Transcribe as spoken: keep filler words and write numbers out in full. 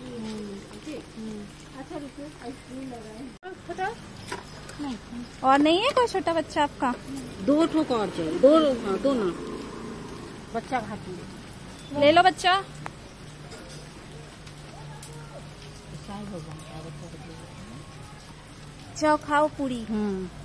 अच्छा रुको, आइसक्रीम लगाए। नहीं और नहीं है कोई छोटा बच्चा आपका? दो ठोक और चाहिए, दो हाँ, दो ना बच्चा खाती है। ले लो बच्चा। जाओ खाओ पूरी। हम्म